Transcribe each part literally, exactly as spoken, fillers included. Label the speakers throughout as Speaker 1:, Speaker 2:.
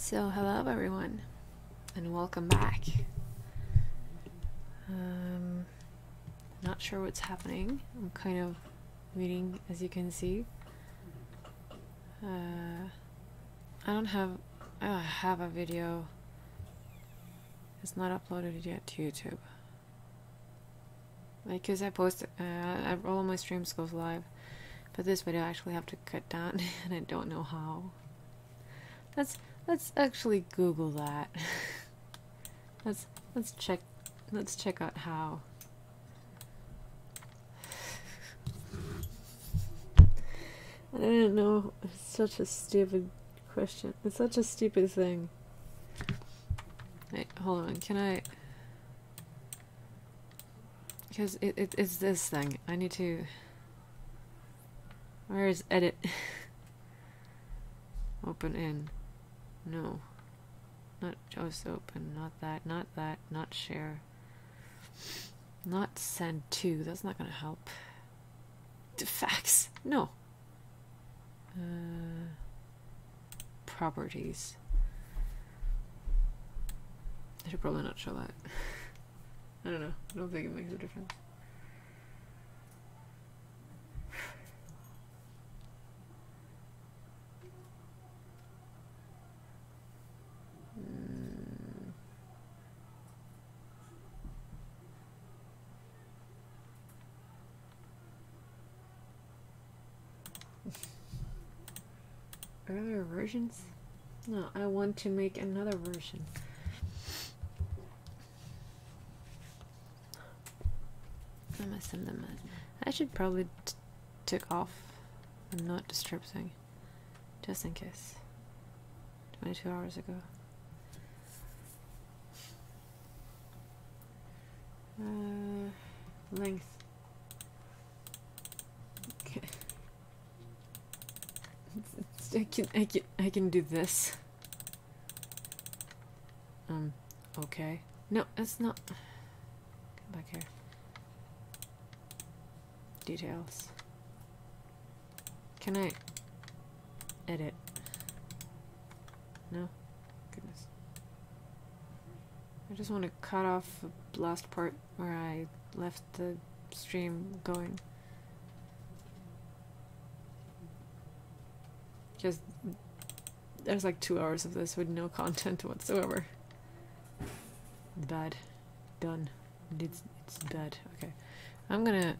Speaker 1: So hello everyone and welcome back. Um, not sure what's happening. I'm kind of reading, as you can see. Uh, I don't have I have a video. It's not uploaded yet to YouTube. Like, cause I post uh, I, all of my streams goes live, but this video I actually have to cut down, and I don't know how. Let's let's actually Google that. let's let's check let's check out how. I don't know. It's such a stupid question. It's such a stupid thing. Wait, hold on. Can I? Because it, it it's this thing. I need to. Where is edit? Open in. No. Not just open. Not that. Not that. Not share. Not send to. That's not gonna help. To fax. No. Uh, properties. I should probably not show that. I don't know. I don't think it makes a difference. Mm. Earlier versions? No, I want to make another version. I must send them. I should probably t tick off the not disturb thing, just in case. Twenty-two hours ago. Uh, length. Okay. I can I can I can do this. Um. Okay. No, it's not. Come back here. Details. Can I edit? No? Goodness. I just want to cut off the last part where I left the stream going. Because there's like two hours of this with no content whatsoever. Bad. Done. It's, it's bad. Okay. I'm gonna...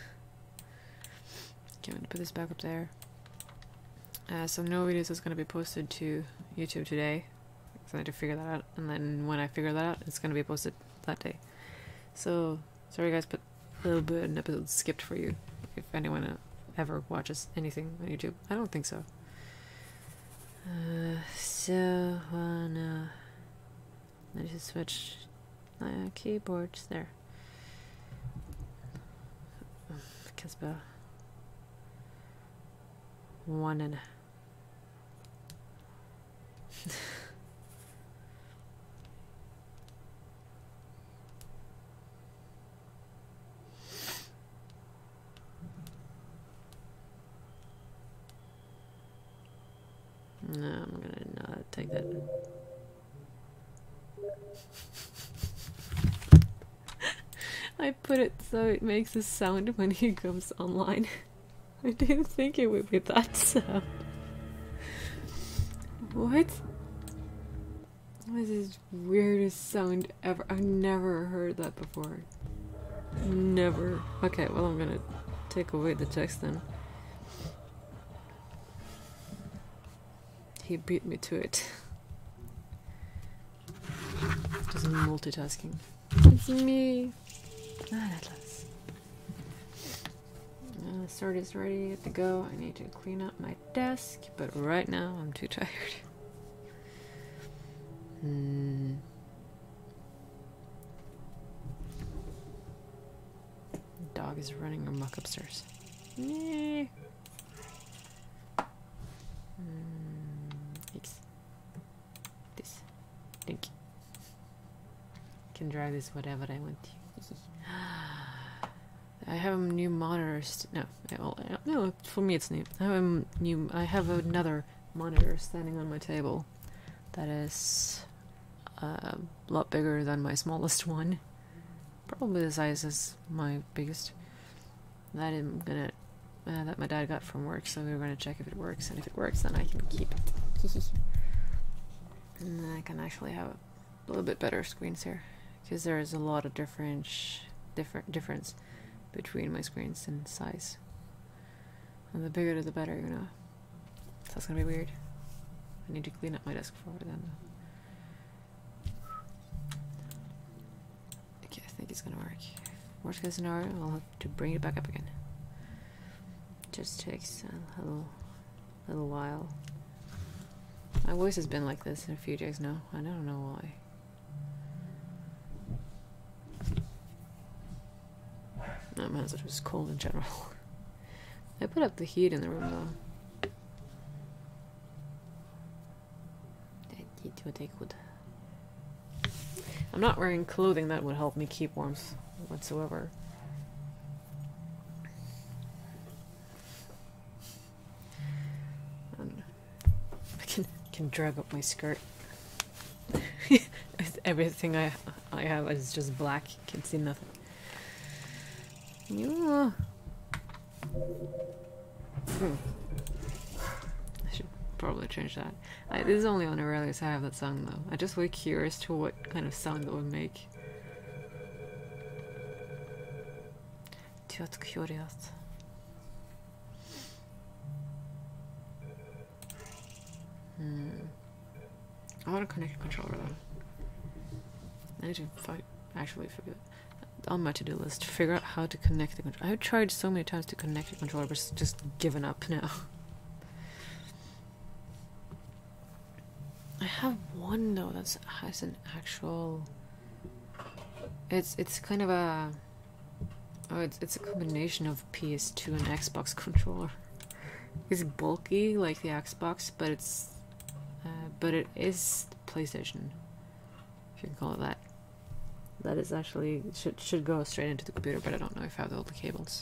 Speaker 1: Okay, I'm gonna put this back up there. Uh, so no videos is gonna be posted to YouTube today. So I need to figure that out, and then when I figure that out, it's gonna be posted that day. So sorry guys, but a little bit an episode skipped for you. If anyone uh, ever watches anything on YouTube, I don't think so. Uh, so uh, no. I just switch uh, keyboards there. Casper. One and no, I'm gonna not take that. I put it so it makes a sound when he comes online. I didn't think it would be that sound. What? What is this weirdest sound ever? I've never heard that before. Never. Okay, well I'm gonna take away the text then. He beat me to it. Just multitasking. It's me. Ah, Atlas. Uh, the sword is ready to go. I need to clean up my desk, but right now I'm too tired. Hmm. The dog is running amok upstairs. Yeah. Hmm. X. This. Thank you. Can drive this whatever I want to. I have new monitors. No, well, no. For me, it's new. I have a new. I have another monitor standing on my table that is a lot bigger than my smallest one. Probably the size as my biggest. That I'm gonna uh, that my dad got from work, so we we're gonna check if it works, and if it works, then I can keep it. And then I can actually have a little bit better screens here, because there is a lot of different different difference between my screens in size. And the bigger the better, you know. So that's gonna be weird. I need to clean up my desk for then. Okay, I think it's gonna work. Worst case scenario, I'll have to bring it back up again. Just takes a little, little while. My voice has been like this in a few days now. I don't know why. No, man, it was cold in general. I put up the heat in the room though. I'm not wearing clothing that would help me keep warmth whatsoever. And I can can drag up my skirt. Everything I I have is just black. Can see nothing. Yeah. Hmm. I should probably change that. I, this is only on Aurelius I have that song though. I'm just really curious to what kind of sound that would make. Just curious. Hmm. I want to connect a controller though. I need to fi actually figure it on my to-do list. Figure out how to connect the controller. I've tried so many times to connect the controller, but just given up now. I have one though that has an actual. It's it's kind of a. Oh, it's it's a combination of P S two and Xbox controller. It's bulky like the Xbox, but it's, uh, but it is PlayStation, if you can call it that. That is actually should should go straight into the computer, but I don't know if I have all the cables.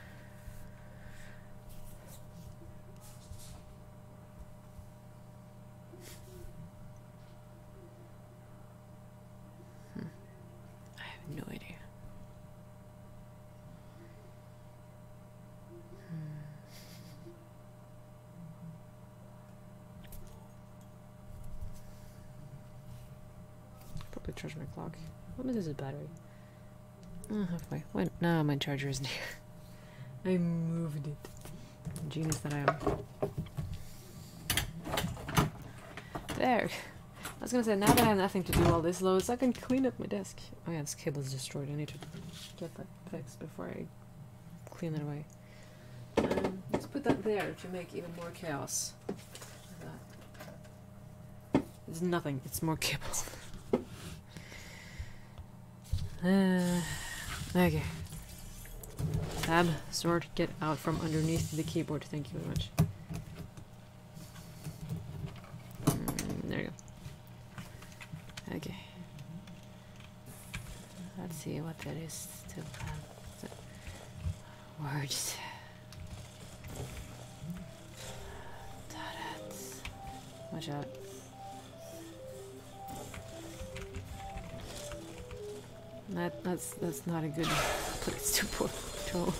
Speaker 1: Hmm. I have no idea. Probably charge my clock. What is this battery? Oh, halfway. Wait, no, my charger isn't here. I moved it. Genius that I am. There. I was gonna say, now that I have nothing to do all this loads, I can clean up my desk. Oh yeah, this cable is destroyed. I need to get that fixed before I clean it away. Um, let's put that there to make even more chaos. Like that. It's nothing. It's more cable. Uh, okay. Tab, sword, get out from underneath the keyboard. Thank you very much. Mm, there you go. Okay. Let's see what that is. Still have words. Watch out. That that's that's not a good place to put control.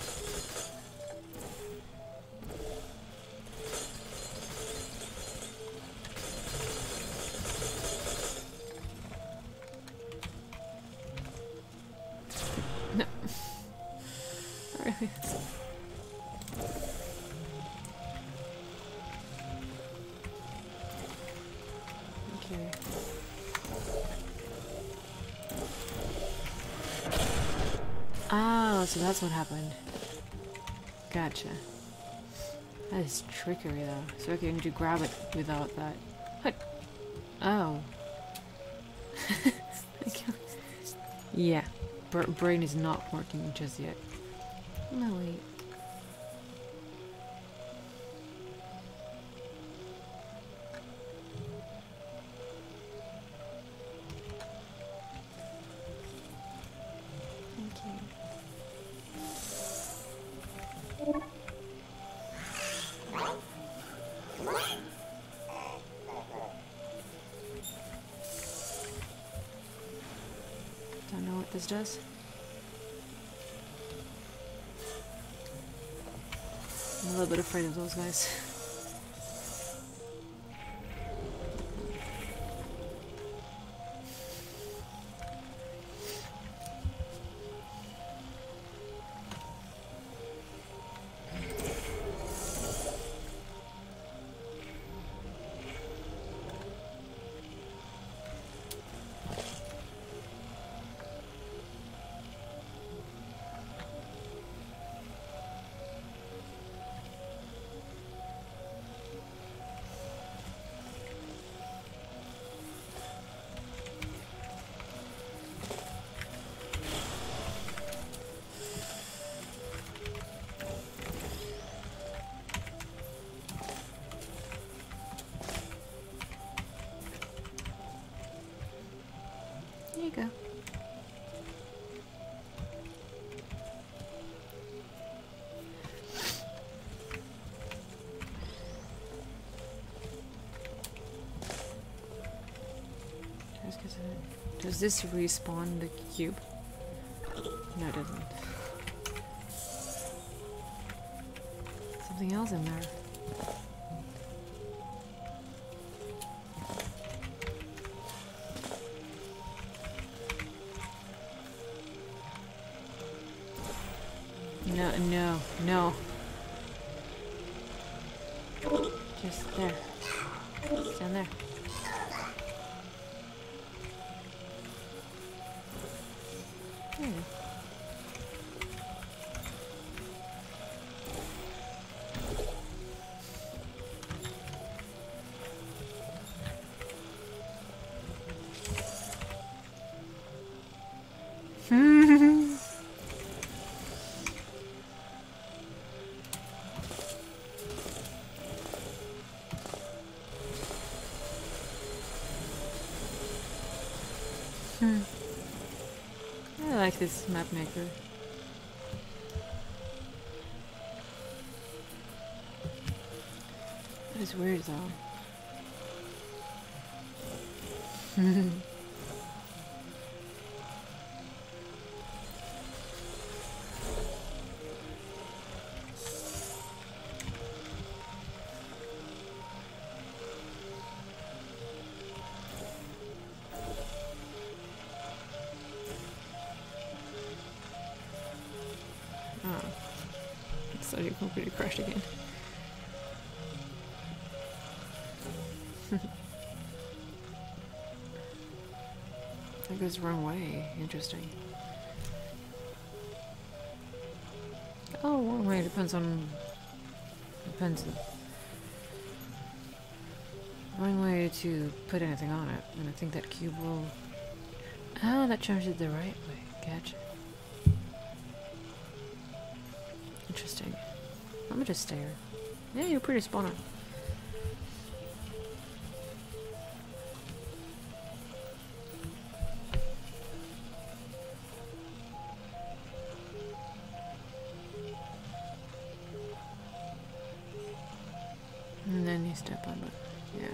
Speaker 1: No. Not really. Okay. Oh, so that's what happened. Gotcha. That is trickery though. So okay, I need to grab it without that. What? Oh. Yeah. Br brain is not working just yet. No, wait. Don't know what this does. I'm a little bit afraid of those guys. There you go. Does this respawn the cube? No, it doesn't. Something else in there. No, no, no. Just there. Stand there. There you go. Hmm. I like this map maker. That is weird though. Oh. So your computer crashed again. That goes the wrong way. Interesting. Oh, wrong way. Depends on... Depends on... Wrong way to put anything on it. And I think that cube will... Oh, that turns it the right way. Gotcha. Interesting. Let me just stare. Yeah, you're pretty spot on. And then you step on it. Yeah.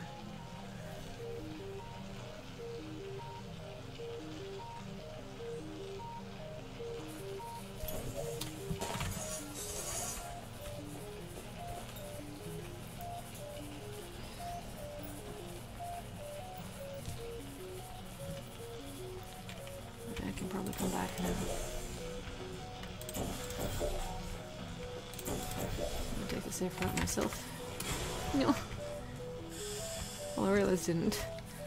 Speaker 1: I can probably come back now. I'll take the safe route myself. No. Well, Aurelius didn't.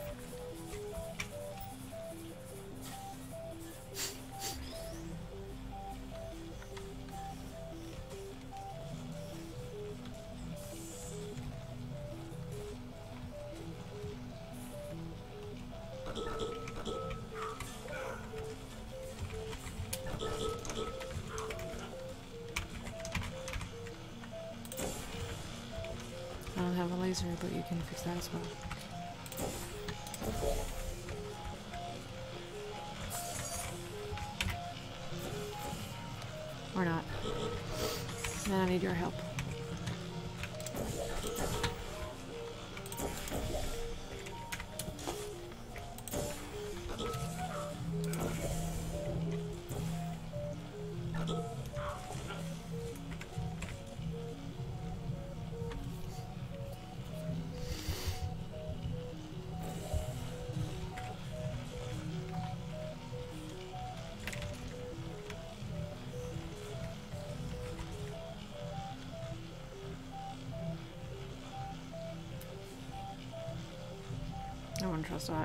Speaker 1: I don't have a laser, but you can fix that as well. Or not. Then I need your help. trust that.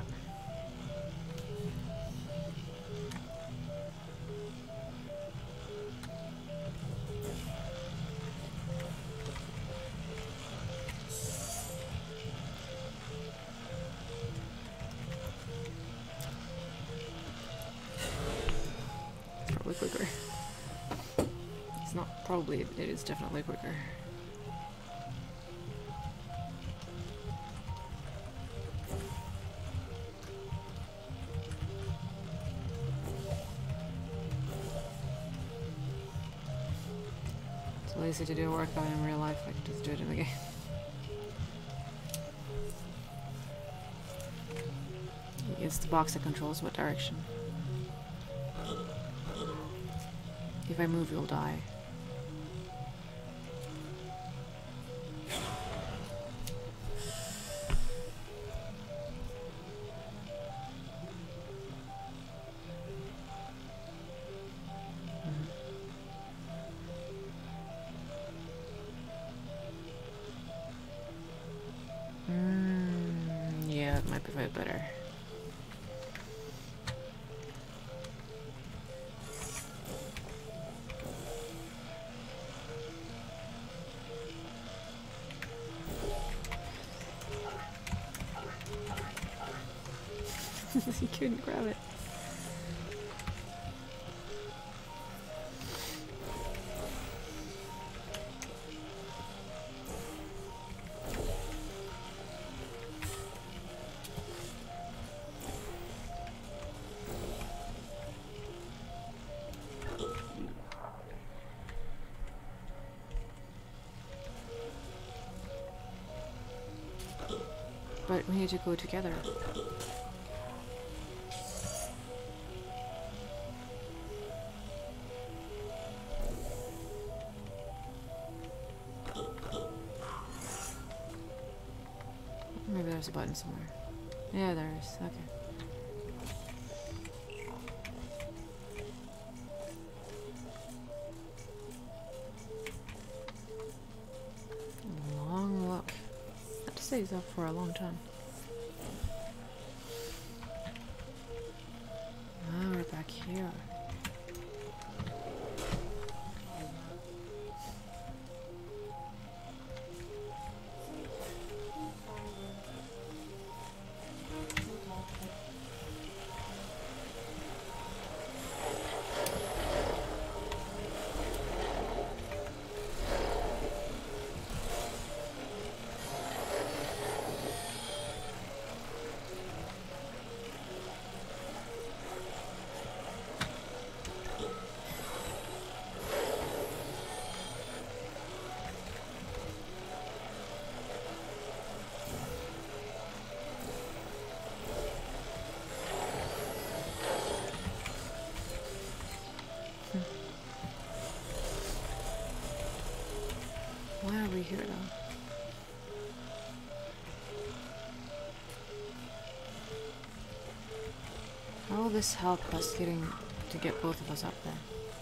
Speaker 1: Probably quicker. It's not probably, it is definitely quicker. It's lazy to do a workout in real life, I can just do it in the game. It's the box that controls what direction. If I move, you'll die. Mm, yeah, that might be a bit better. You couldn't grab it. But we need to go together. Maybe there's a button somewhere. Yeah, there is. Okay. Long walk. That stays up for a long time. Ah, we're back here. Why are we here though? How will this help us getting to get both of us up there?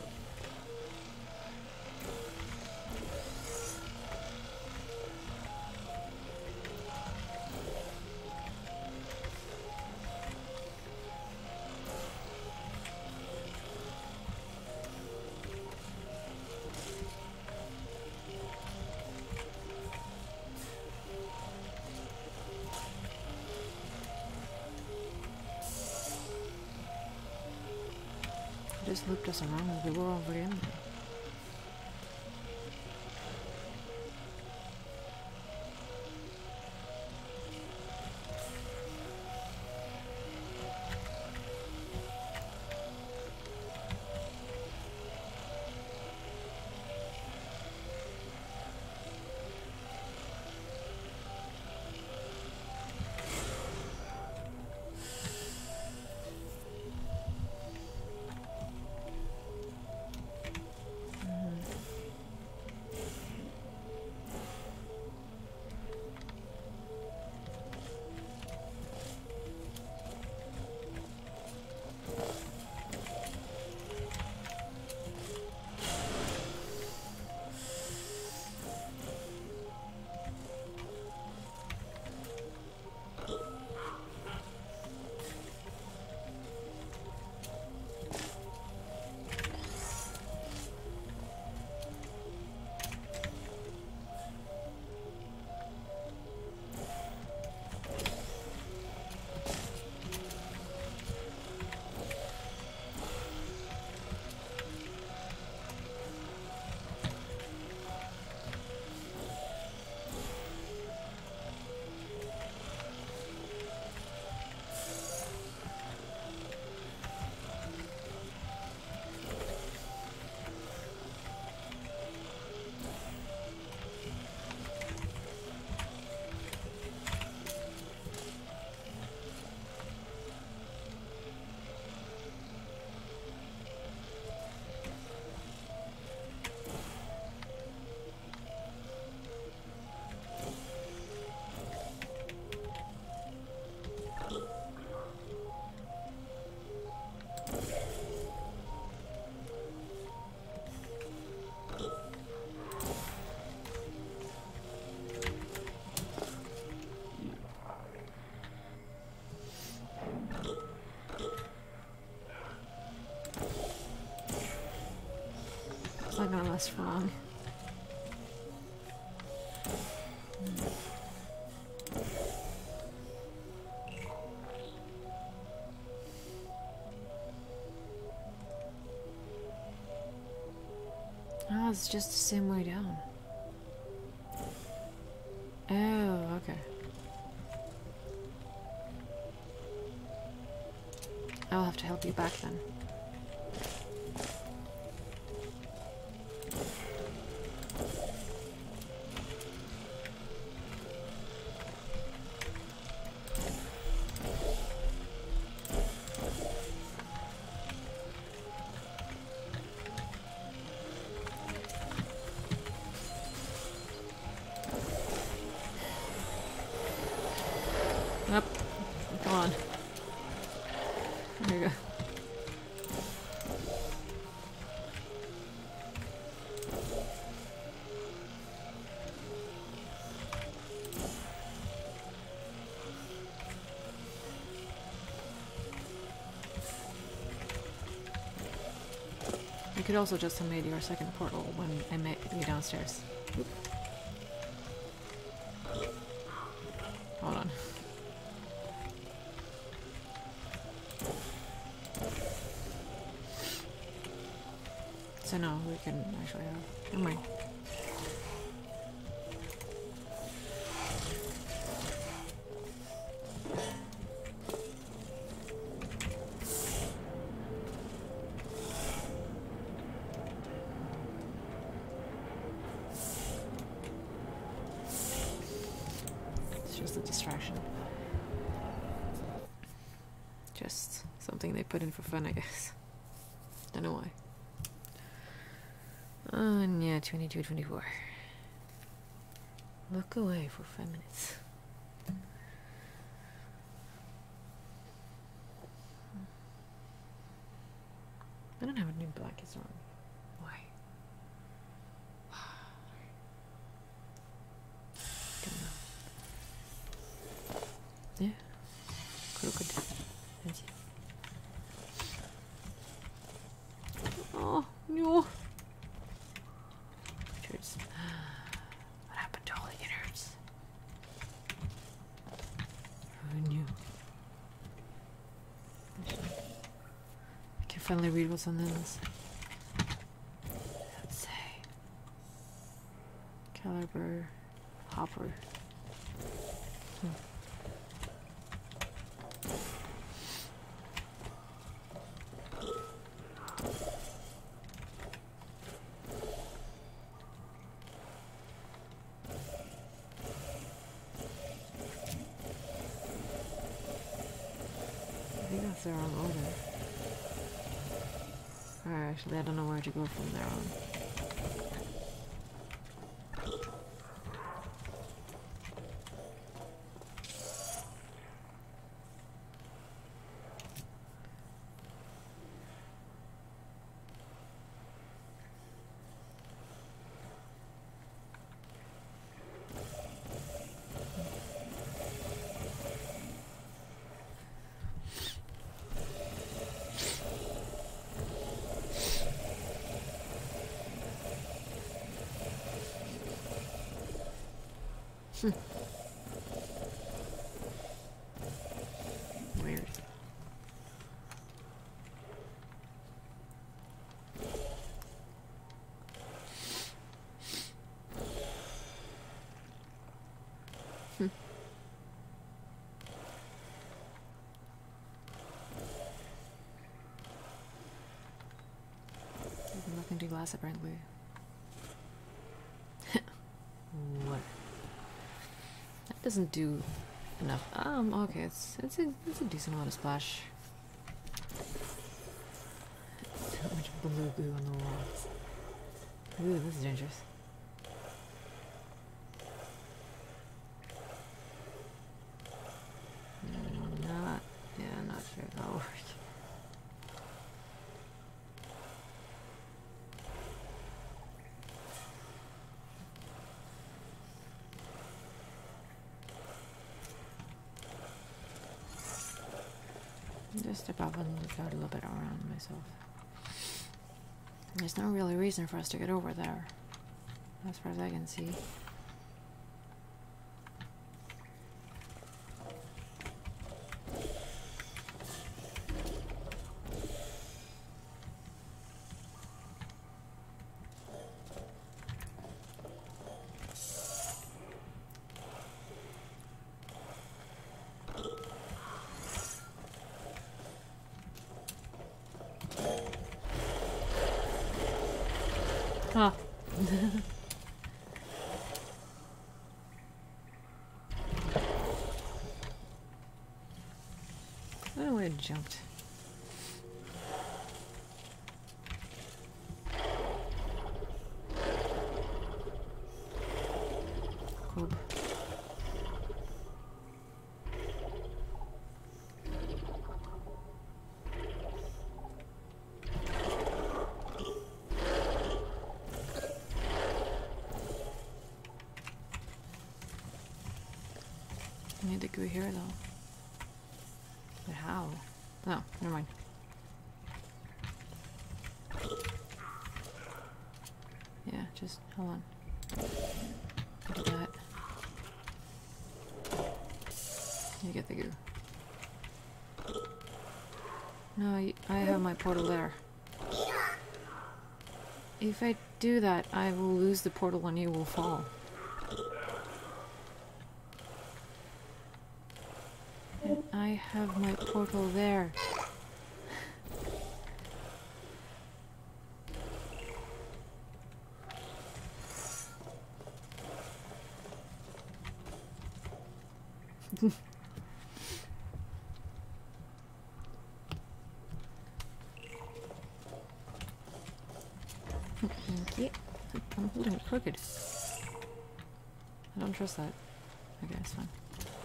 Speaker 1: Just looped us around as we were already in there. last for long. Oh, it's just the same way down. Oh, okay. I'll have to help you back then. Up. Come on. There you go. You could also just have made your second portal when I met you downstairs. Oop. Hold on. So no, we can actually have... Never mind. It's just a distraction. Just something they put in for fun, I guess. Don't know why. Oh, and yeah, twenty-two, twenty-four. Look away for five minutes. I don't have any blankets on. Why? Don't know. Yeah. Crooked. Fancy. Oh, no. What happened to all the innards? Who knew? I can finally read what's on this. Let's say caliber, hopper. Hmm. I think that's the wrong order. Alright, actually I don't know where to go from there on. Weird. Hmm. Nothing to glass apparently. What? That doesn't do enough. Um, okay, it's it's a it's a decent amount of splash. So much blue goo on the walls. Ooh, this is dangerous. Mm, not, yeah, not sure if that'll work. Just step up and look out a little bit around myself. There's no really reason for us to get over there, as far as I can see. Oh. I don't know where it jumped. Cool. I need to go here though. But how? No, never mind. Yeah, just hold on. Do that. You get the goo. No, y- I have my portal there. If I do that, I will lose the portal and you will fall. And I have my portal there. Thank you. I'm holding it crooked. I don't trust that. Okay, it's fine.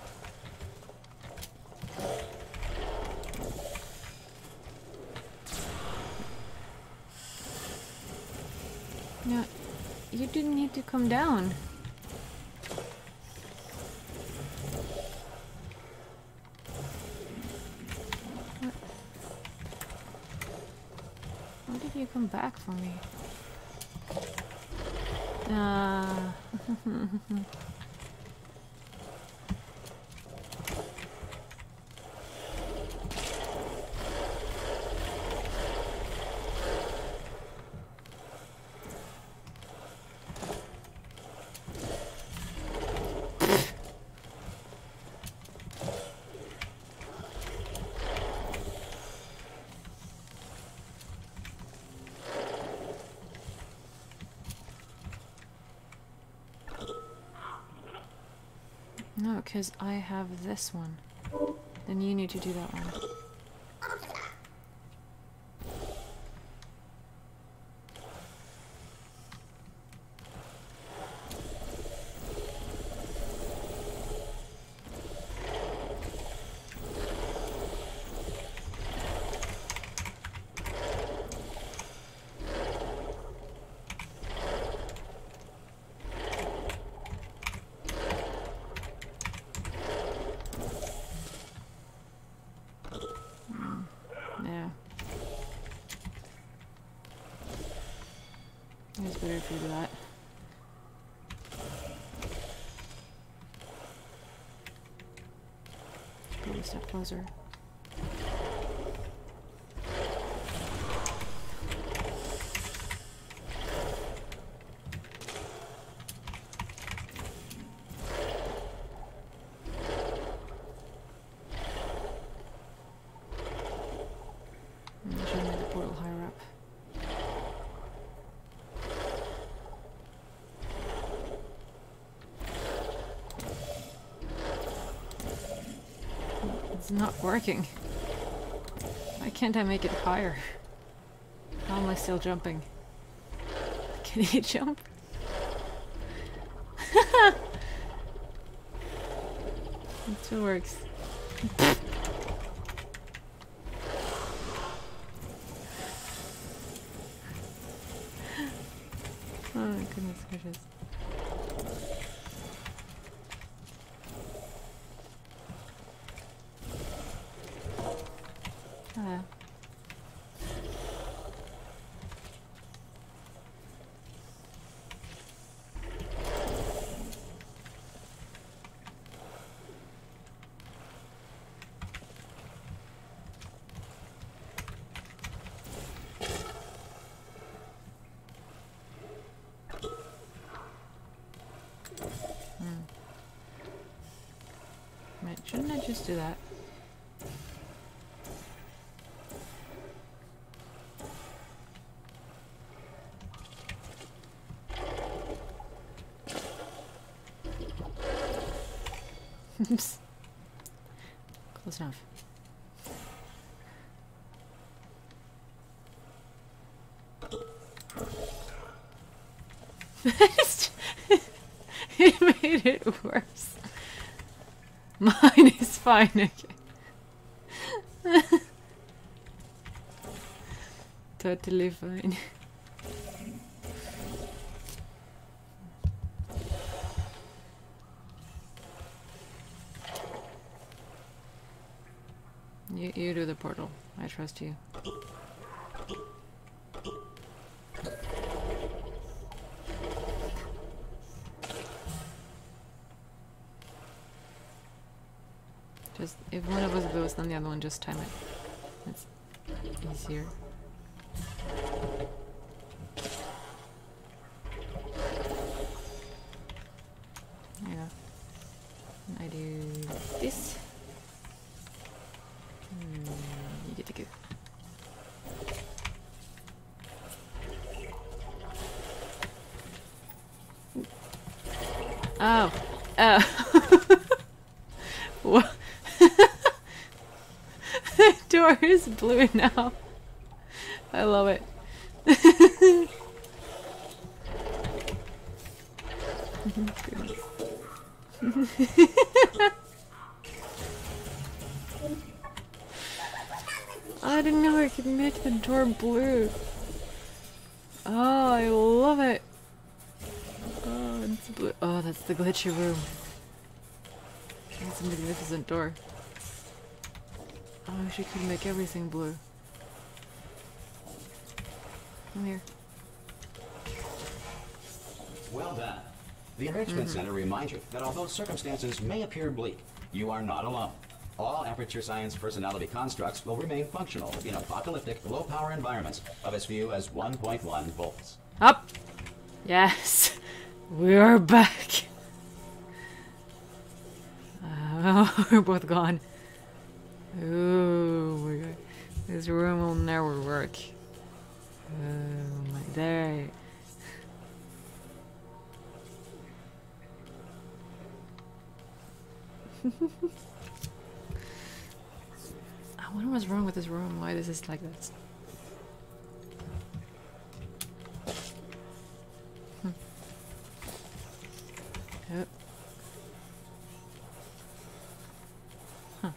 Speaker 1: No, you didn't need to come down. What? Why did you come back for me? Ah. No, because I have this one. Then you need to do that one. It's better if you do that. Go a step closer. Should make the portal higher up. It's not working. Why can't I make it higher? How am I still jumping? Can he jump? It still works. Oh my goodness gracious. Ah. just do that? Close enough. It made it worse. Mine is fine, okay. Totally fine. You, you do the portal. I trust you. Just, if one of us goes, then the other one just time it. It's easier. There you go. I do this. Hmm, you get to go. Oh. Oh. What? The door is blue now. I love it. I didn't know I could make the door blue. Oh, I love it. Oh, it's blue. Oh, that's the glitchy room. That's a magnificent door. Oh, she could make everything blue. Come here.
Speaker 2: Well done. The Enrichment
Speaker 1: Mm-hmm.
Speaker 2: Center reminds you that although circumstances may appear bleak, you are not alone. All Aperture Science personality constructs will remain functional in apocalyptic, low-power environments of as few as one point one volts.
Speaker 1: Up! Yes! We are back! Oh, we're both gone. Oh my god. This room will never work. Oh my day. I wonder what's wrong with this room. Why is this like this? Hmm. Yep. Huh.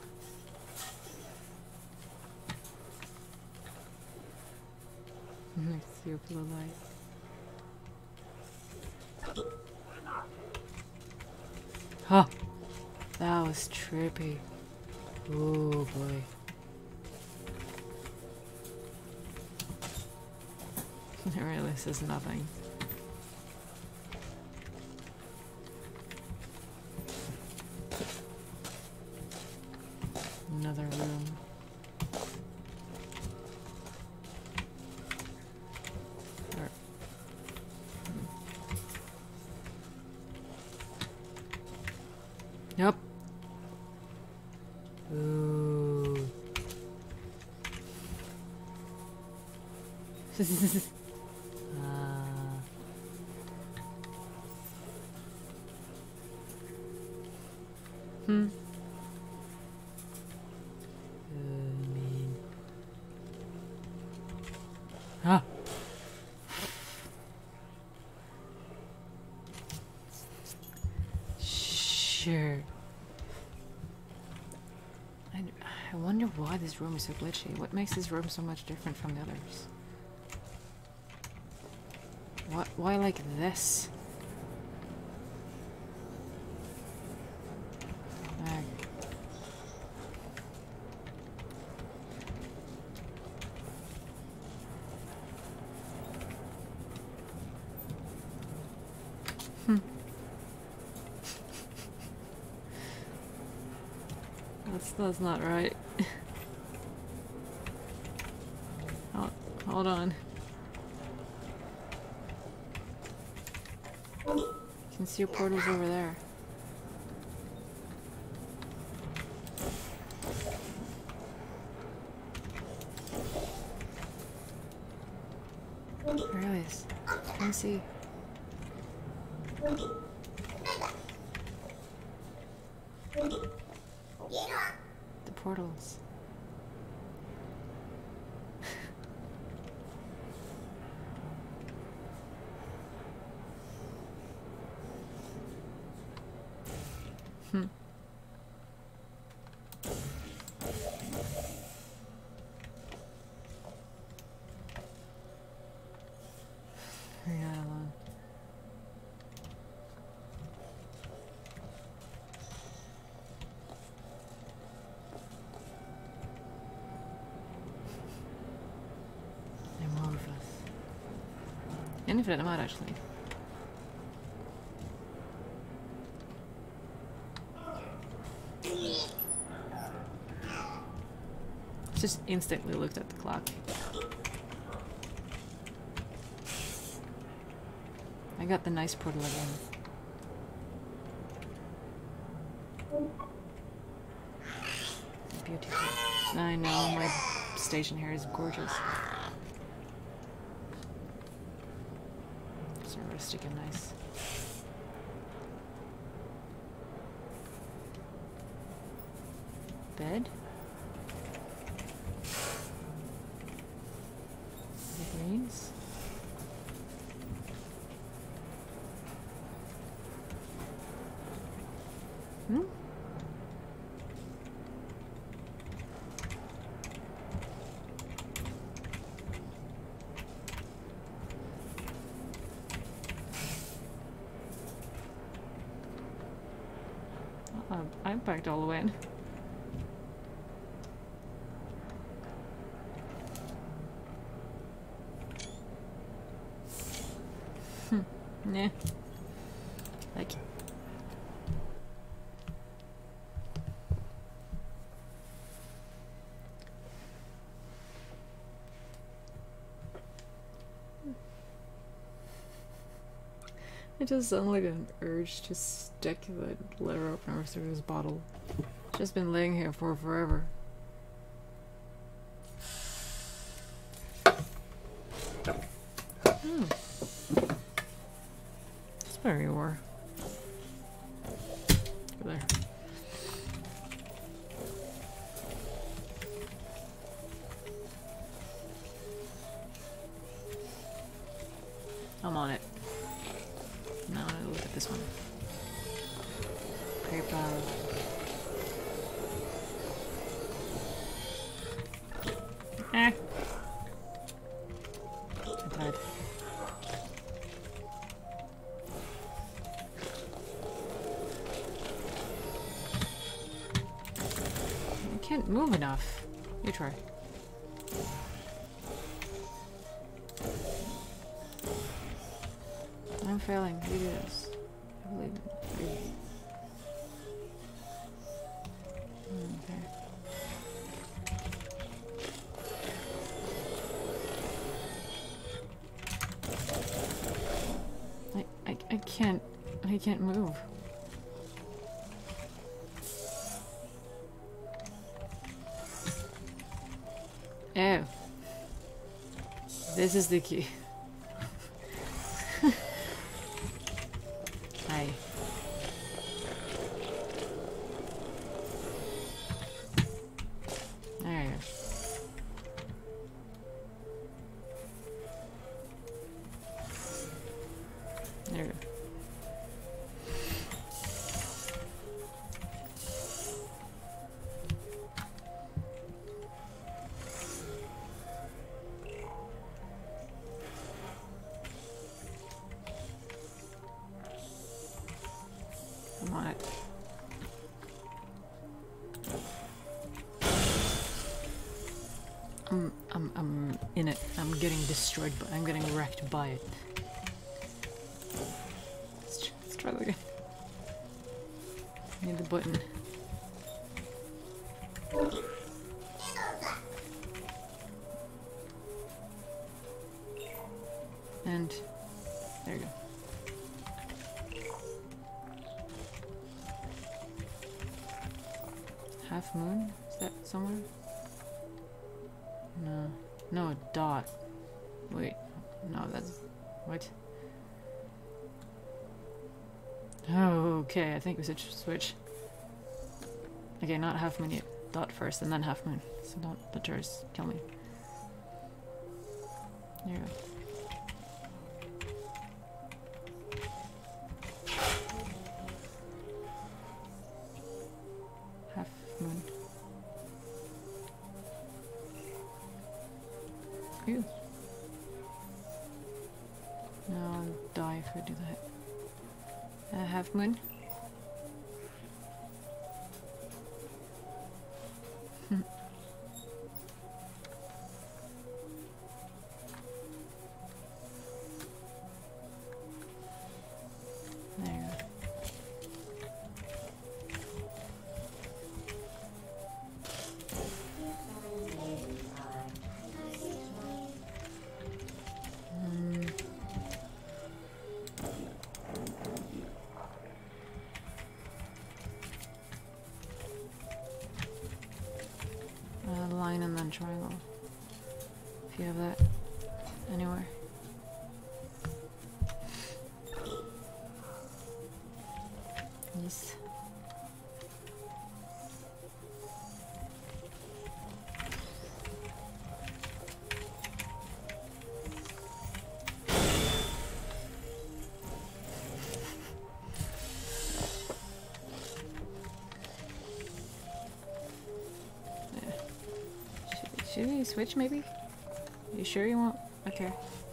Speaker 1: Let's see your blue light. Huh. That was trippy. Oh boy. Aurelius is nothing. Another room. Or, hmm. Nope. Ooh. uh. Hmm. Oh, man. Ah. Sure. I, I wonder why this room is so glitchy. What makes this room so much different from the others? What? Why like this? There. Hmm. That's that's not right. Oh, hold on. You can see your portals over there. Aurelius, can you see? The portals. Hmm. You're not alone. And more of us. Infinite amount, actually. Just instantly looked at the clock. I got the nice portal again. Beautiful. I know, my station here is gorgeous. So rustic and nice. Bed? The greens? Hmm? Uh, I'm packed all the way in. Hmm. Nah. Like it. I just sound like an urge to stick the letter opener through this bottle. It's just been laying here for forever. Hmm. That's where you were. Over there. I'm on it. Now I look at this one. Paper. Eh. I died. I can't move enough. You try. I'm failing. You do this. I believe it. Okay. I, I, I can't. I can't move. Oh. This is the key. Hi. There you go. There you go. I'm on it. I'm, I'm, I'm in it. I'm getting destroyed, but I'm getting wrecked by it. Let's try, let's try that again. Need the button. And there you go. Half moon? Is that somewhere? No. No, a dot. Wait. No, that's... What? Oh, okay, I think we should switch. Okay, not half moon yet. Dot first and then half moon. So don't let yours kill me. There you go. Half moon. Ew. No, I'll die if I do that. Uh, half moon. There you go. Mm. Uh, line and then triangle. If you have that anywhere. Yes. Should we switch maybe? You sure you won't? Okay.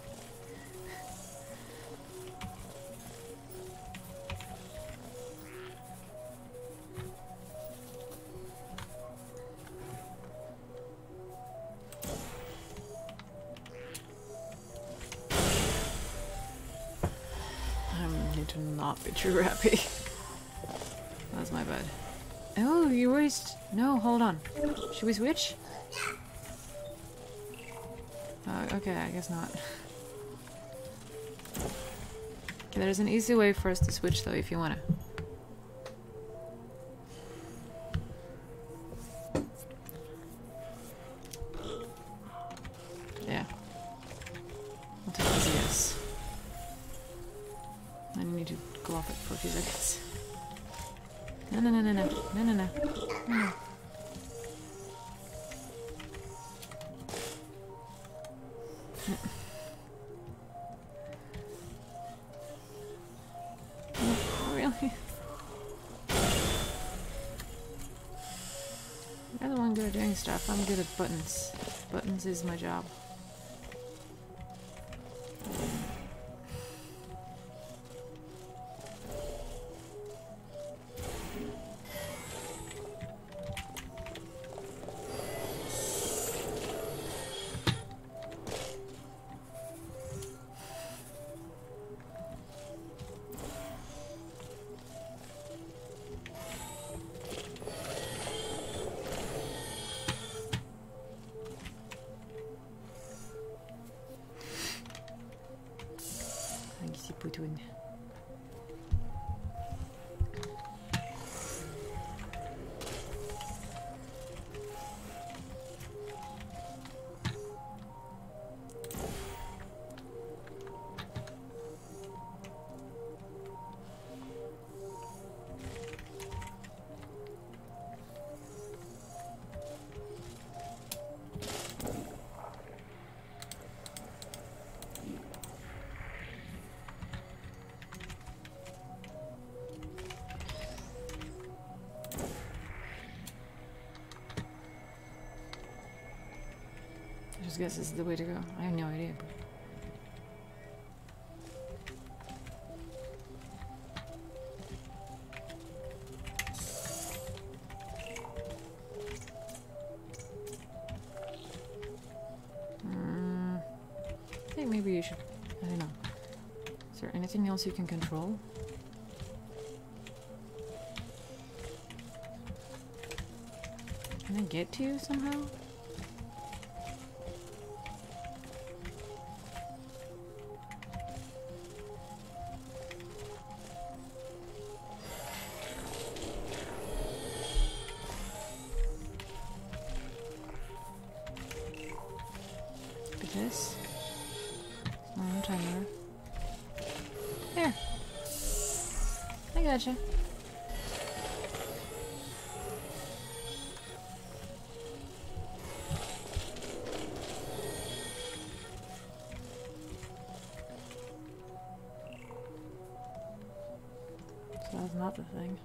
Speaker 1: I need to not be too happy. That's my bad. Oh, you waste. No, hold on. Should we switch? Uh, okay, I guess not. Okay, there's an easy way for us to switch though, if you wanna. Yeah. I'll take this yes. I need to go off it for a few seconds. No, no, no, no, no, no, no, no, no, no. You're the one good at doing stuff. I'm good at buttons. Buttons is my job. Between. I just guess this is the way to go. I have no idea. But... Mm, I think maybe you should... I don't know. Is there anything else you can control? Can I get to you somehow? This. Oh, timer. There. I gotcha. So that's not the thing.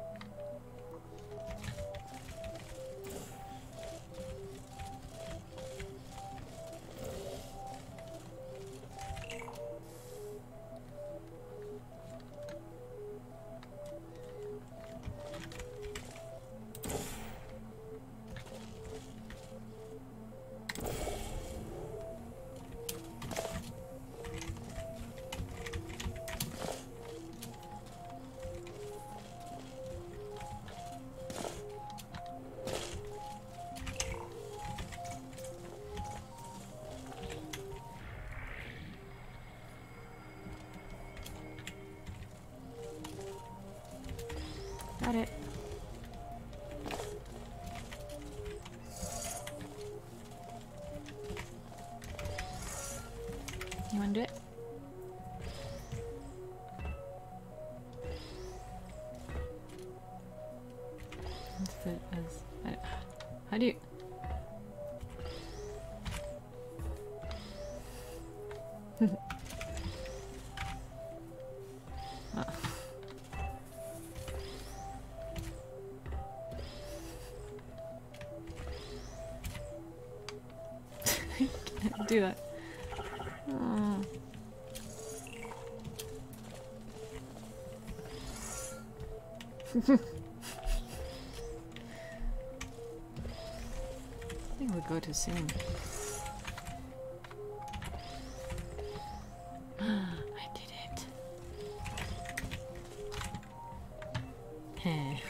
Speaker 1: Got it. You wanna do it? Let's fit as. I, how do you? Oh. Can't do that. Oh. I think we'll go too soon. I did it. Heh.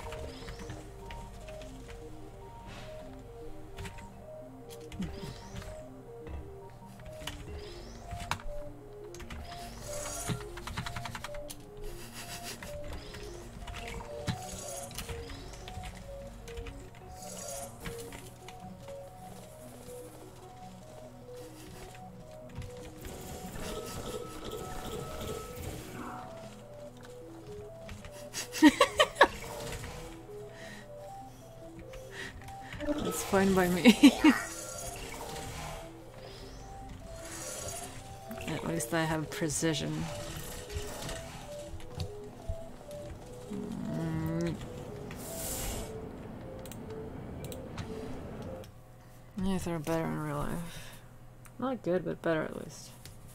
Speaker 1: That's fine by me. At least I have precision. Mm. Yeah, they're better in real life. Not good, but better at least.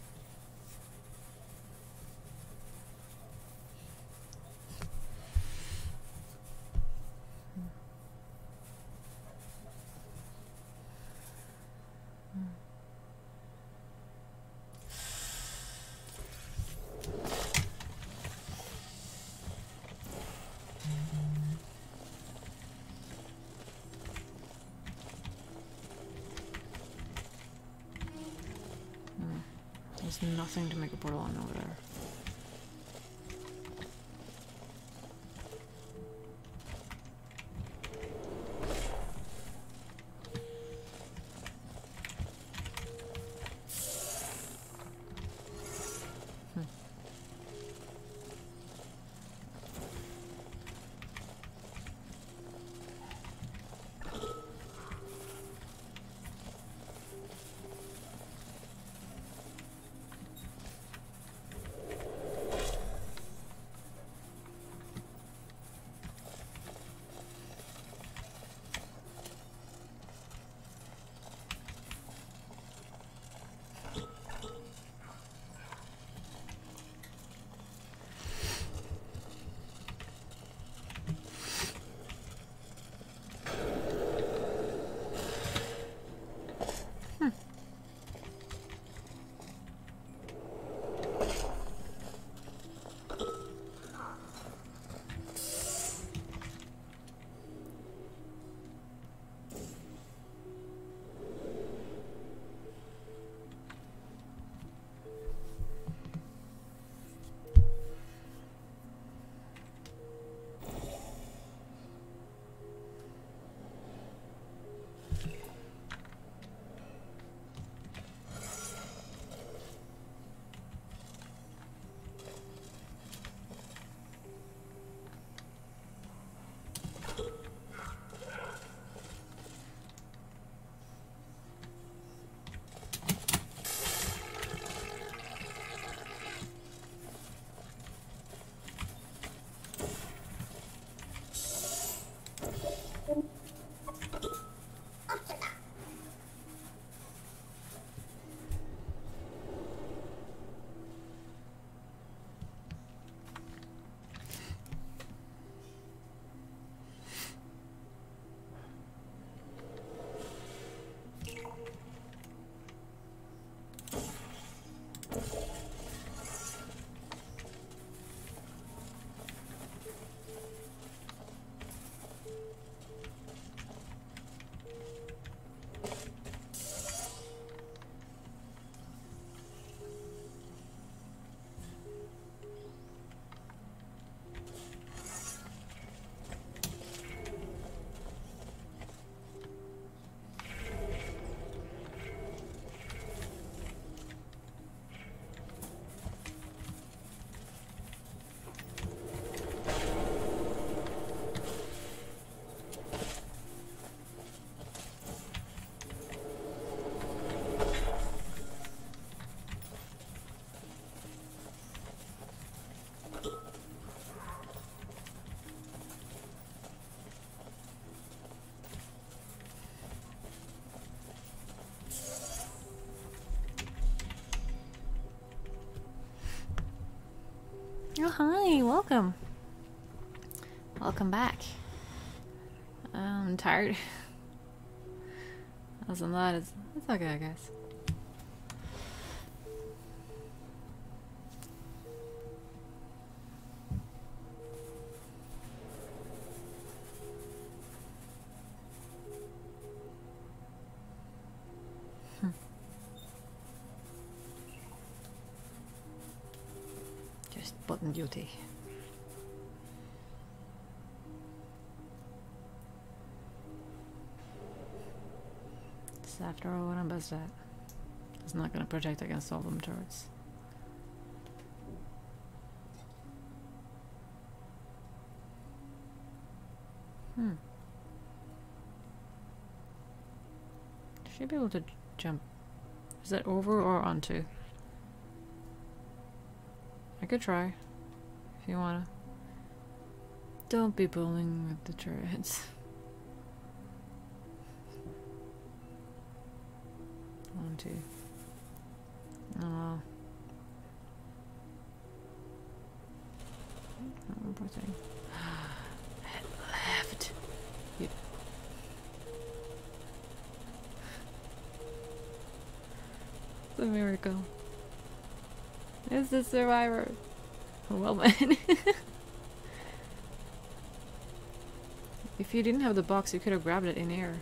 Speaker 1: There's nothing to make a portal on over there. hi, welcome. Welcome back. I'm tired. Other than that, it's, it's okay, I guess. Just button duty. It's after all what I'm best at. It's not going to protect against all them turrets. Hmm. Should be able to jump. Is that over or onto? I could try, if you wanna. Don't be bullying with the turrets. One, two. Oh. Oh, poor thing. It left. You. It's a miracle. It's the survivor. Well then. If you didn't have the box, you could have grabbed it in air.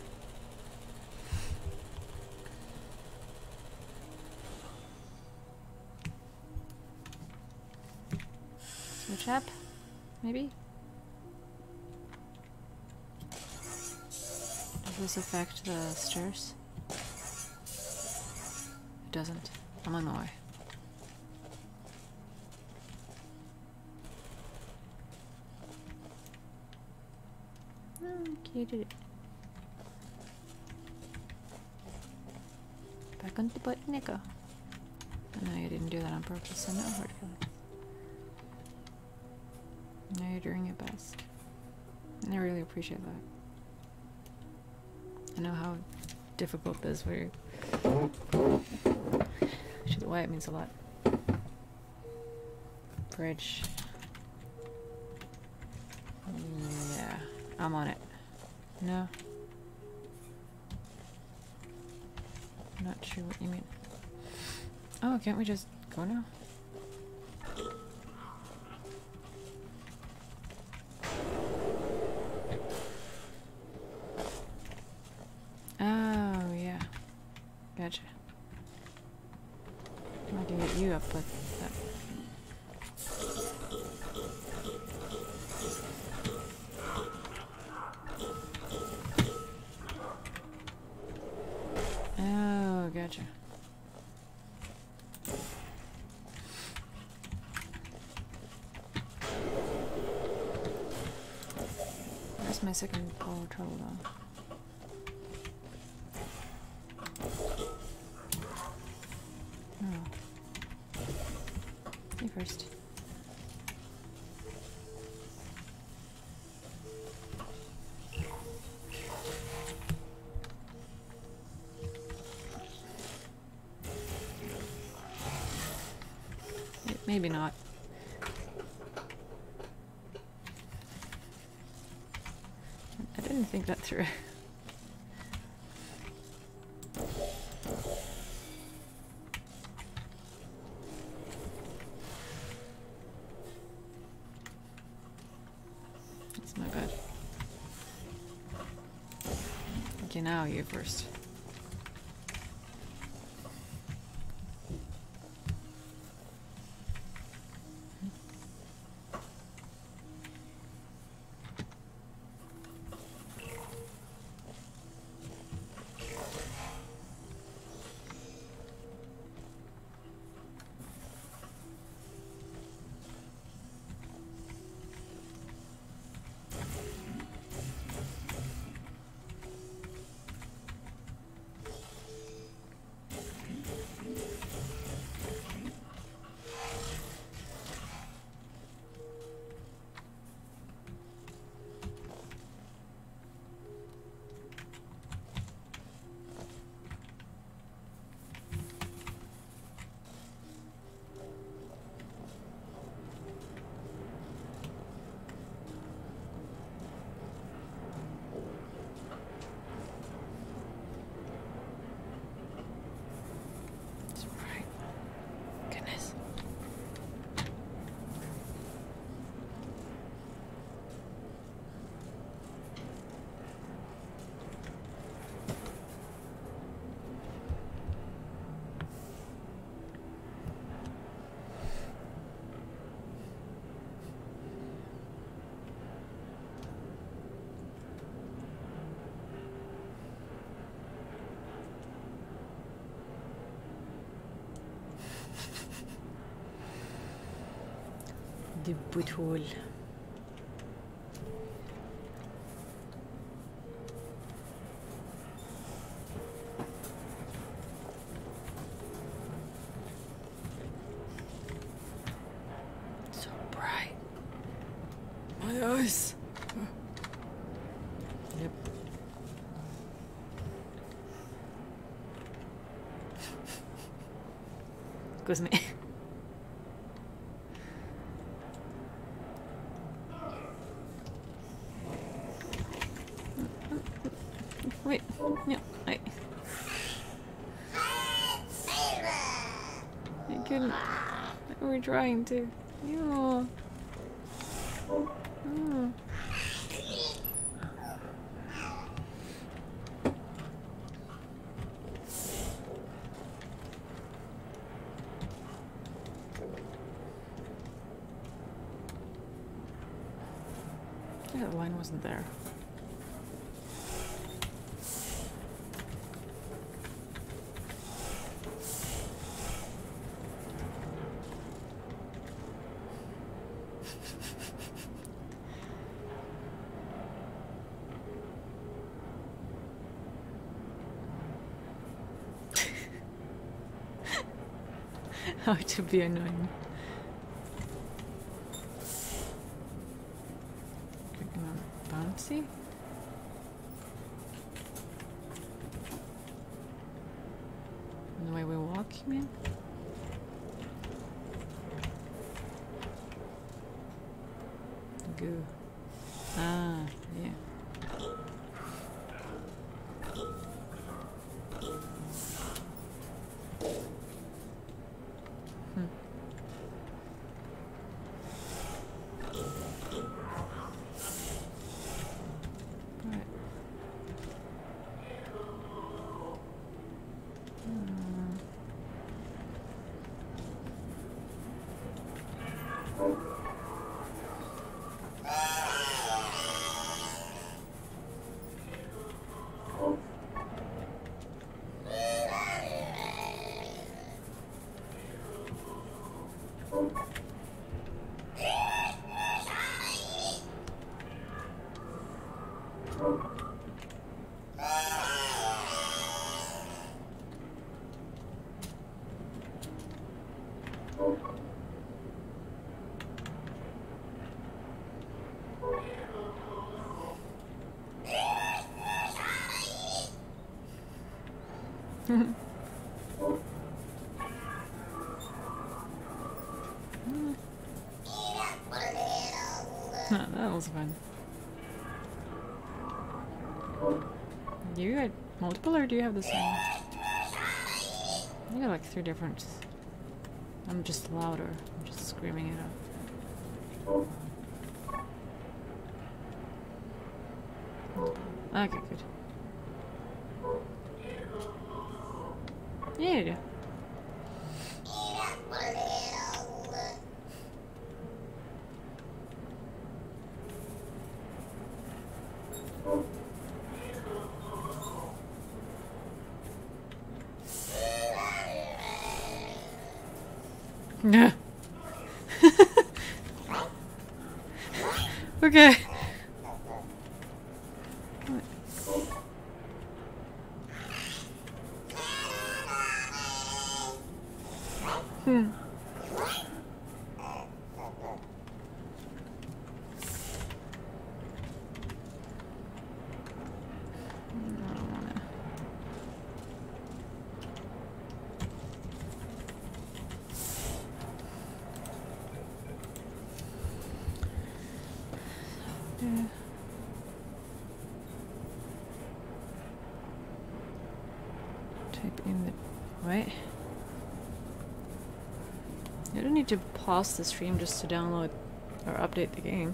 Speaker 1: Switch up, maybe? Does this affect the stairs? It doesn't. I'm on my way. You did it. Back on the butt, Nico. No, you didn't do that on purpose, so no hard feelings. No, you're doing your best. And I really appreciate that. I know how difficult this is for you. Actually, the way it means a lot. Bridge. Yeah, I'm on it. No. I'm not sure what you mean. Oh, can't we just go now? Oh, yeah. Gotcha. I can get you up with that. Oh, gotcha. That's my second power trouble though. Oh. You first. Maybe not. I didn't think that through. That's my bad. Okay, now you first. The butthole. So bright. My eyes. Yep. Goes me. Wait, no, wait. I couldn't. We were trying to. Yeah. Oh. Yeah, the line wasn't there. How to be annoying. Bouncy? The way we walk, you mean? Goo. Ah, yeah. Hmm. Right. Hmm. Ah, that was fun. Do you have multiple or do you have the same? I got like three different. I'm just louder. I'm just screaming it out. Okay, good. Yeah, yeah. Yeah. Okay. Hmm. Yeah. Type in the right. You don't need to pause the stream just to download or update the game.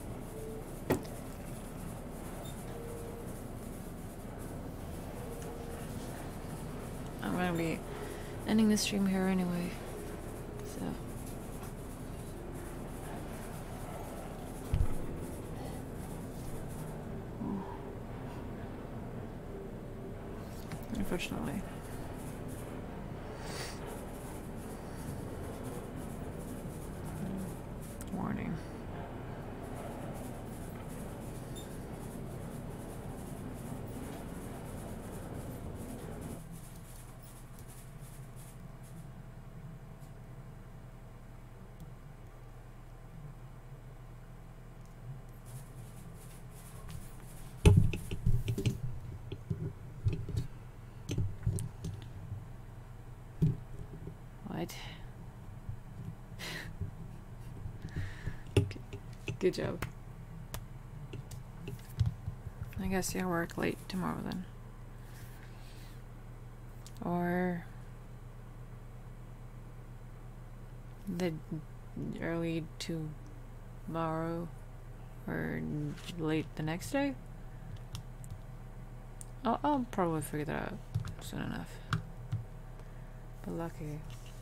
Speaker 1: I'm gonna be ending the stream here anyway, so. Unfortunately. Warning. Right. Good job. I guess you'll work late tomorrow then. Or the early tomorrow or late the next day. I'll, I'll probably figure that out soon enough. But lucky,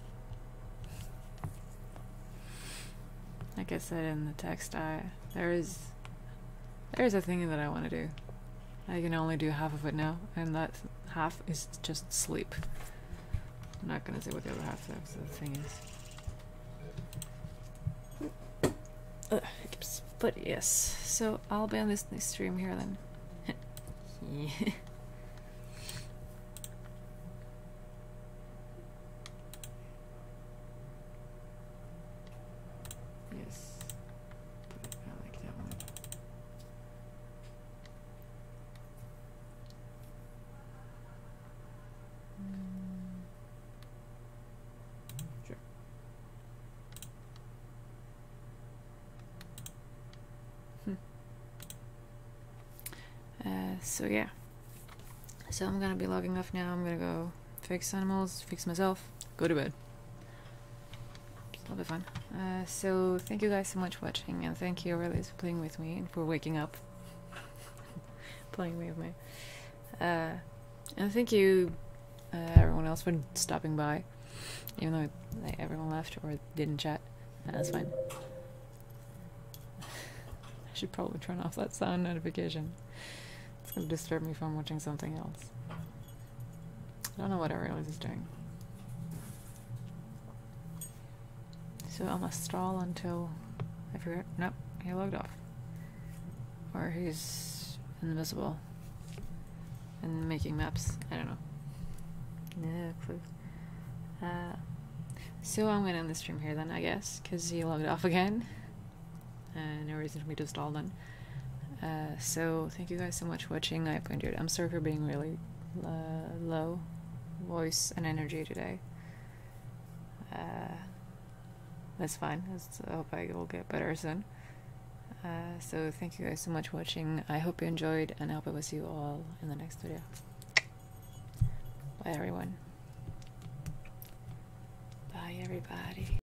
Speaker 1: like I said in the text, I there is there is a thing that I want to do. I can only do half of it now, and that half is just sleep. I'm not gonna say what the other half of the thing is. Ugh, but yes, so I'll be on this next stream here then. Yeah. Yes, but I like that one. Mm. Sure. Hmm. Uh, so yeah. So I'm gonna be logging off now. I'm gonna go fix animals, fix myself, go to bed. That'll be fun. Uh, so thank you guys so much for watching, and thank you Aurelius for playing with me and for waking up, playing with me. Uh, and thank you uh, everyone else for stopping by, even though like, everyone left or didn't chat. That's fine. I should probably turn off that sound notification. It's gonna disturb me from watching something else. I don't know what Aurelius is doing. So I must stall until I figure. Nope, he logged off. Or he's invisible and making maps. I don't know. No clue. Uh, so I'm gonna end the stream here then, I guess, because he logged off again. And no reason for me to stall then. Uh, so thank you guys so much for watching. I hope you enjoyed it. I'm sorry for being really uh, low voice and energy today. Uh, that's fine. That's, I hope I will get better soon. Uh, so thank you guys so much for watching. I hope you enjoyed, and I hope I will see you all in the next video. Bye everyone. Bye everybody.